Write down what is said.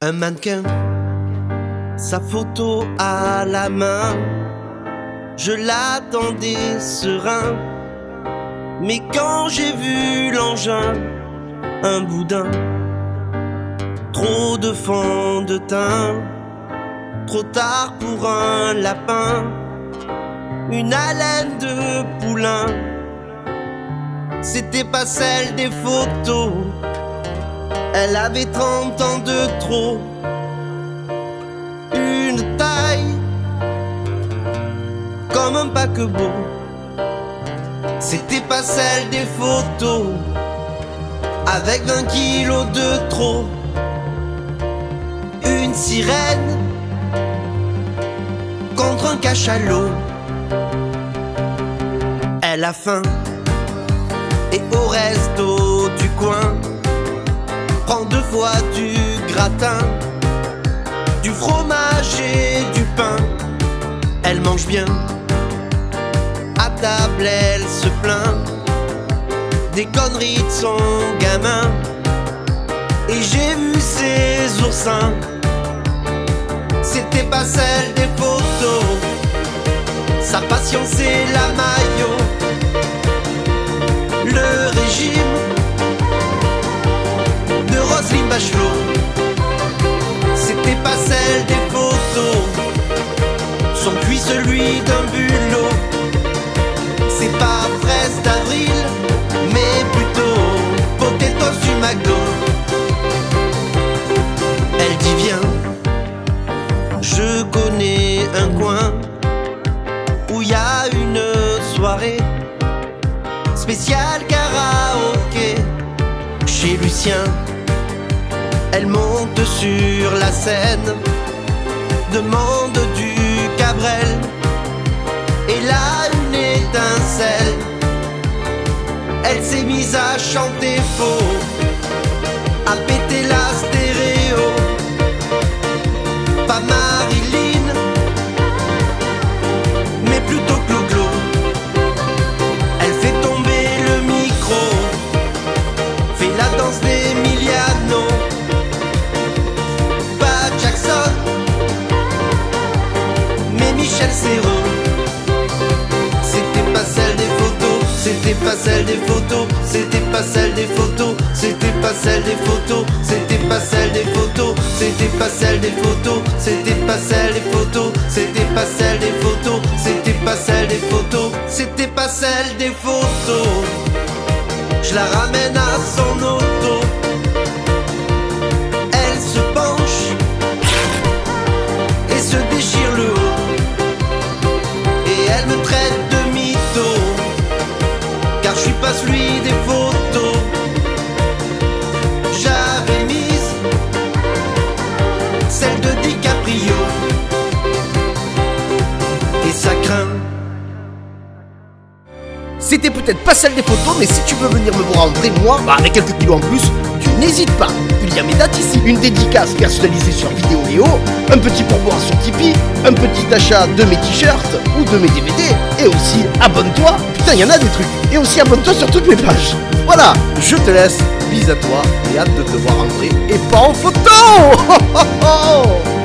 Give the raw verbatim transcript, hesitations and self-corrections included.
Un mannequin, sa photo à la main, je l'attendais serein. Mais quand j'ai vu l'engin, un boudin, trop de fond de teint, trop tard pour un lapin, une haleine de poulain. C'était pas celle des photos, elle avait trente ans de trop. Une taille comme un paquebot, c'était pas celle des photos, avec vingt kilos de trop. Une sirène contre un cachalot, elle a faim et au resto du coin prend deux fois du gratin, du fromage et du pain. Elle mange bien, à table elle se plaint des conneries de son gamin. Et j'ai vu ses oursins, c'était pas celle des photos, sa passion c'est la maillot. Le régime de Roselyne Bachelot, c'était pas celle des photos, son cuit celui d'un bulot. C'est pas fraise d'avril, mais plutôt potatoes du McDo. Elle dit viens, je connais un coin où y a une soirée spéciale karaoké chez Lucien. Elle monte sur la scène, demande du Cabrel, et là une étincelle, elle s'est mise à chanter faux, à péter la stéréo. Pas Marilyn, mais plutôt Clo-Clo. Elle fait tomber le micro, fait la danse d'Emiliano. Pas Jackson, mais Michel Serrault. C'était pas celle des photos, c'était pas celle des photos, c'était pas celle des photos, c'était pas celle des photos, c'était pas celle des photos, c'était pas celle des photos, c'était pas celle des photos, c'était pas celle des photos, c'était pas celle des photos, c'était pas celle des photos. Je la ramène à son auto, elle se penche et se déchire le haut, et elle me traite de mytho, car je suis pas celui des photos. J'avais mise celle de DiCaprio, et ça craint. C'était peut-être pas celle des photos, mais si tu veux venir me voir en vrai, moi, bah avec quelques kilos en plus, tu n'hésites pas. Il y a mes dates ici, une dédicace personnalisée sur Vidéo Léo, un petit pourboire sur Tipeee, un petit achat de mes t-shirts ou de mes D V D, et aussi abonne-toi, putain il y en a des trucs, et aussi abonne-toi sur toutes mes pages. Voilà, je te laisse, bis à toi, et hâte de te voir en vrai, et pas en photo.